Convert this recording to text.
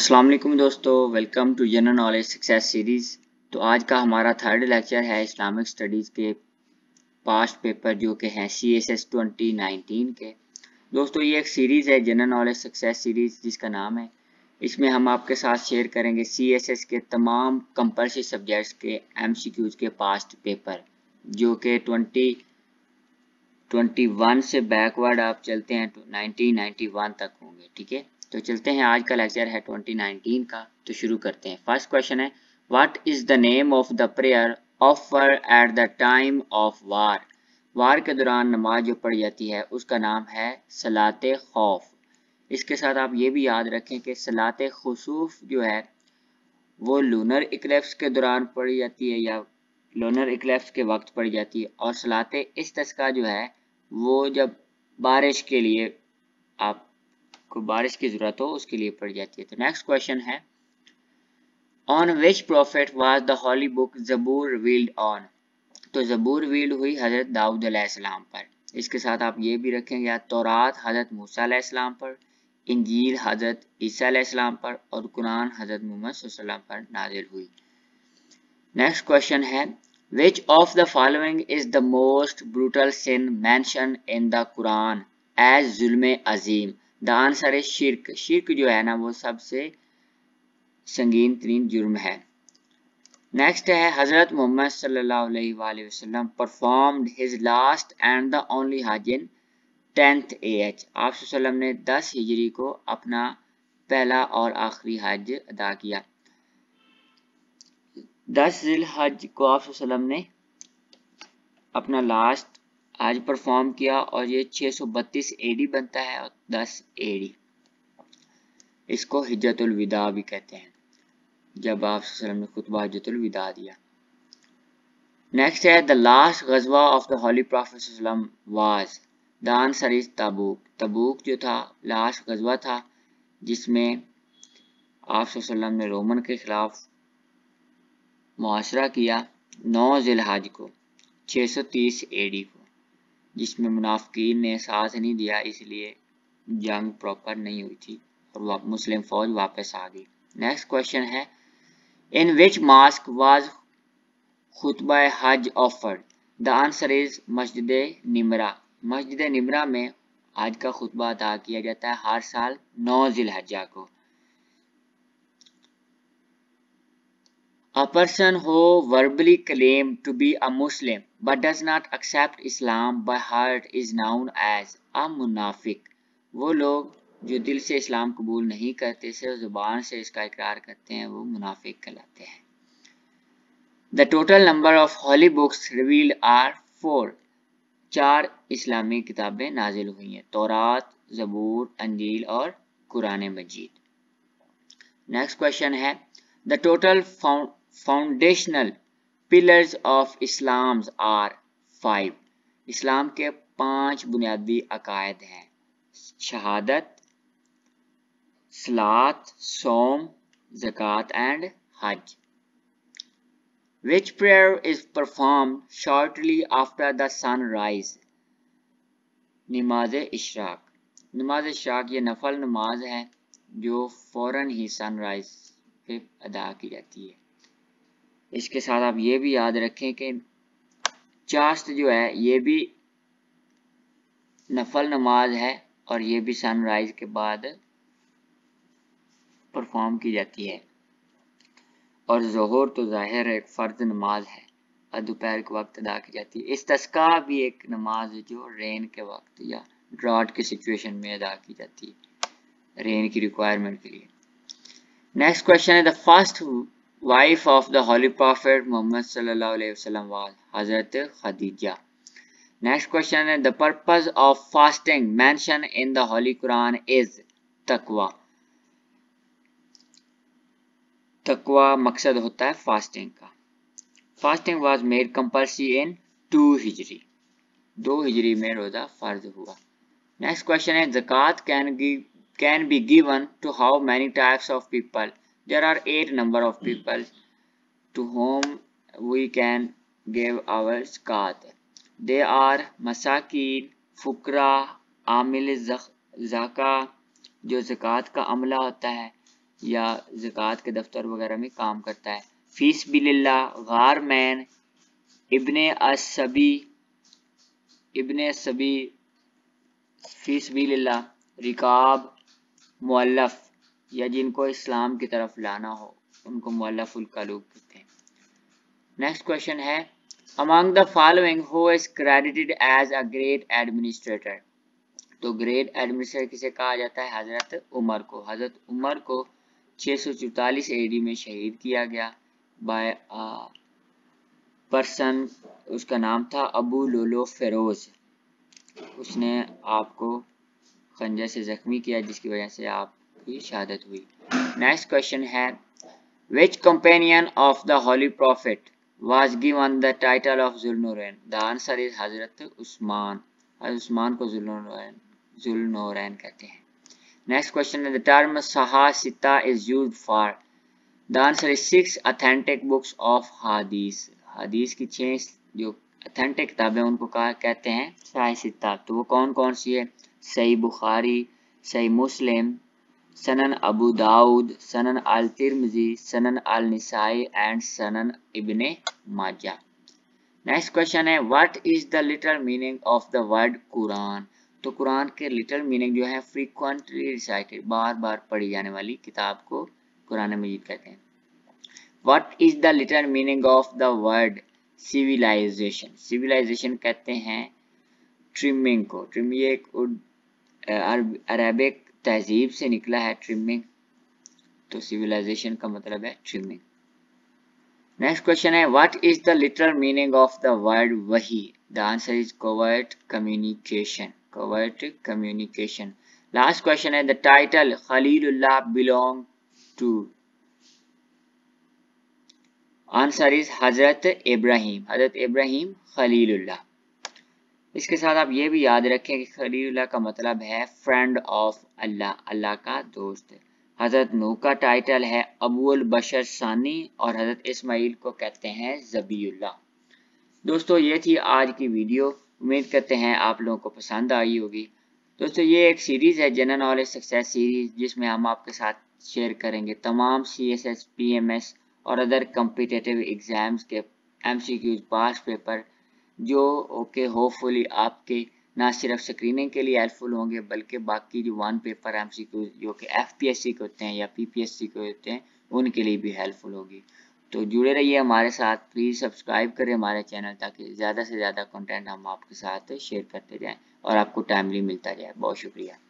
السلام علیکم دوستو، welcome to general knowledge success series. تو آج کا ہمارا تھرڈ لیکچر ہے اسلامک سٹڈیز کے پاسٹ پیپر جو کہ ہیں CSS 2019 کے۔ دوستو یہ ایک سیریز ہے جنرل نالج سکسیس سیریز جس کا نام ہے۔ اس میں ہم آپ کے ساتھ شیئر کریں گے CSS کے تمام کمپلسری سبجیکٹس کے MCQs کے پاسٹ پیپر جو کہ 2021 سے بیکورڈ آپ چلتے ہیں تو 1991 تک ہوں گے، ٹھیک ہے۔ تو چلتے ہیں، آج کا لیکچر ہے 2019 کا، تو شروع کرتے ہیں۔ فرسٹ کوشچن ہے، what is the name of the prayer offer at the time of war? War کے دوران نماز جو پڑھی جاتی ہے اس کا نام ہے صلاۃ خوف۔ اس کے ساتھ آپ یہ بھی یاد رکھیں کہ صلاۃ خسوف جو ہے وہ لونر اکلیپس کے دوران پڑھی جاتی ہے یا لونر اکلیپس کے وقت پڑھی جاتی ہے، اور صلاۃ استسقاء جو ہے وہ جب بارش کے لیے آپ کو بارش کی ضرورت ہو اس کے لیے پڑھی جاتی ہے۔ تو نیکسٹ کوشچن ہے، on which prophet was the holy book زبور revealed on؟ تو زبور ریویلڈ ہوئی حضرت داؤد علیہ السلام پر۔ اس کے ساتھ آپ یہ بھی رکھیں گے تورات حضرت موسیٰ علیہ السلام پر، انجیل حضرت عیسیٰ علیہ السلام پر، اور قرآن حضرت محمد صلی اللہ علیہ وسلم پر نازل ہوئی۔ نیکسٹ کوشچن ہے، which of the following is the most brutal sin mentioned in the Quran as ظلم عظیم؟ دا آنسر ہے شرک۔ شرک جو ہے نا وہ سب سے سنگین ترین جرم ہے۔ نیکسٹ ہے، حضرت محمد صلی اللہ علیہ وآلہ وسلم performed his last and the only Hajj in 10th AH۔ آپ صلی اللہ علیہ وسلم نے 10 ہجری کو اپنا پہلا اور آخری حج ادا کیا۔ 10 ذی الحج کو آپ صلی اللہ علیہ وسلم نے اپنا لاسٹ حج پرفارم کیا، اور یہ 632 AD بنتا ہے اور 10 AD۔ اس کو حجۃ الوداع بھی کہتے ہیں، جب آپ صلی اللہ علیہ وسلم نے خطبہ حجۃ الوداع دیا۔ نیکسٹ ہے، the last غزوہ of the holy prophet صلی اللہ علیہ وسلم was؟ the answer is تبوک۔ تبوک جو تھا لاسٹ غزوہ تھا جس میں آپ صلی اللہ علیہ وسلم نے رومن کے خلاف معاشرہ کیا 9 ذی الحج کو 630 AD کو، جس میں منافقین نے ساتھ نہیں دیا، اس لیے جنگ پراپر نہیں ہوئی تھی اور مسلم فوج واپس آ گئی۔ نیکسٹ کوشچن ہے، in which mosque was خطبہ حج offered؟ the answer is مسجد نمرہ۔ مسجد نمرہ میں حج کا خطبہ ادا کیا جاتا ہے ہر سال 9 ذی الحجہ کو۔ A person who verbally claims to be a Muslim but does not accept Islam by heart is known as a منافق۔ وہ لوگ جو دل سے اسلام قبول نہیں کرتے، صرف زبان سے اس کا اقرار کرتے ہیں، وہ منافق کہلاتے ہیں۔ The total number of holy books revealed are 4۔ 4 اسلامی کتابیں نازل ہوئی ہیں، تورات، زبور، انجیل اور قرآن مجید۔ نیکسٹ کوشچن ہے، the total foundational pillars of Islam are 5۔ اسلام کے 5 بنیادی عقائد ہیں، شہادت، صلاۃ، صوم، زکوٰۃ اینڈ حج۔ Which prayer is performed shortly after the sunrise؟ نماز اشراق۔ نماز اشراق یہ نفل نماز ہے جو فوراً ہی سن رائز پہ ادا کی جاتی ہے۔ اس کے ساتھ آپ یہ بھی یاد رکھیں کہ چاشت جو ہے یہ بھی نفل نماز ہے اور یہ بھی سن رائز کے بعد پرفارم کی جاتی ہے، اور ظہر تو ظاہر ایک فرض نماز ہے اور دوپہر کے وقت ادا کی جاتی ہے۔ استسقاء بھی ایک نماز ہے جو رین کے وقت یا ڈراٹ کی سچویشن میں ادا کی جاتی ہے، رین کی ریکوائرمنٹ کے لیے۔ نیکسٹ کوشچن ہے، the first wife of the holy prophet Muhammad صلی اللہ علیہ وسلم was؟ حضرت خدیجہ۔ نیکسٹ کوشچن ہے، the purpose of fasting mentioned in the holy Quran is؟ تقوی۔ تقوی مقصد ہوتا ہے فاسٹنگ کا۔ Fasting was made compulsory in 2 ہجری، 2 ہجری میں روزہ فرض ہوا۔ نیکسٹ کوشچن ہے، زکوٰۃ can be given to how many types of people؟ There are 8 number of people to whom we can give our zakat۔ They are مساکین، فقراء، عامل زکوٰۃ جو زکوٰۃ کا عملہ ہوتا ہے، یا ज़कात के दफ्तर वगैरह में काम करता है। फी सबिलिल्लाह, गार मैन, इब्ने सबी, फी सबिलिल्लाह, रिकाब, मुअल्लफ या जिनको इस्लाम की तरफ लाना हो उनको मुअल्लफुल कलूब कहते हैं। नेक्स्ट क्वेश्चन है among the following who is credited as a great administrator. तो ग्रेट एडमिनिस्ट्रेटर किसे कहा जाता है? हजरत उमर को। हजरत उमर को 644 एडी में शहीद किया गया बाय पर्सन, उसका नाम था अबू लुलु फेरोज। उसने आपको खंजर से जख्मी किया जिसकी वजह से आपकी शहादत हुई। नेक्स्ट क्वेश्चन है Which companion of the Holy Prophet was given the title of Zulnurain? The answer is Hazrat Usman. Hazrat Usman को Zulnurain कहते हैं। Next question है the term Saha Sita is used for. The answer is 6 authentic books of Hadith. Hadith की 6 जो authentic किताबें उनको कहते हैं साह सिता। तो वो कौन कौन सी है? सही बुखारी, सही मुस्लिम, सनन अबू दाऊद, सनन अल तिरमिजी, सनन अल निसाई एंड सनन इब्ने माजा। नेक्स्ट क्वेश्चन है what is the literal meaning of the word Quran. तो कुरान के लिटरल मीनिंग जो है फ्रीक्वेंटली रिसाइटेड, बार बार पढ़ी जाने वाली किताब को कुरान मजीद कहते हैं। What is the literal meaning of the word civilization. Civilization कहते हैं ट्रिमिंग को। ट्रिम ये एक अरबिक तहजीब से निकला है ट्रिमिंग, तो सिविलाइजेशन का मतलब है ट्रिमिंग। नेक्स्ट क्वेश्चन है what is the literal meaning of the word वही। The answer is covert communication. Covert communication. Last question है द टाइटल खलीलुल्लाह बिलोंग टू। आंसर इज हजरत इब्राहिम। हजरत इब्राहिम खलीलुल्लाह। इसके साथ आप ये भी याद रखें कि खलीलुल्लाह का मतलब है फ्रेंड ऑफ अल्लाह, अल्लाह का दोस्त। हजरत नूह का टाइटल है अबुल बशर सानी और हजरत इस्माइल को कहते हैं ज़बीउल्लाह। दोस्तों ये थी आज की वीडियो, उम्मीद करते हैं आप लोगों को पसंद आई होगी। दोस्तों ये एक सीरीज़ है जनरल नॉलेज सक्सेस सीरीज जिसमें हम आपके साथ शेयर करेंगे तमाम CSS, PMS और अदर कम्पिटिटिव एग्जाम्स के MCQs पास पेपर जो होपफुली आपके ना सिर्फ स्क्रीनिंग के लिए हेल्पफुल होंगे बल्कि बाकी जो वन पेपर MCQ जो कि FPSC के होते हैं या PPSC के होते हैं उनके लिए भी हेल्पफुल होगी। तो जुड़े रहिए हमारे साथ, प्लीज़ सब्सक्राइब करें हमारे चैनल ताकि ज़्यादा से ज़्यादा कंटेंट हम आपके साथ शेयर करते जाएं और आपको टाइमली मिलता जाए। बहुत शुक्रिया।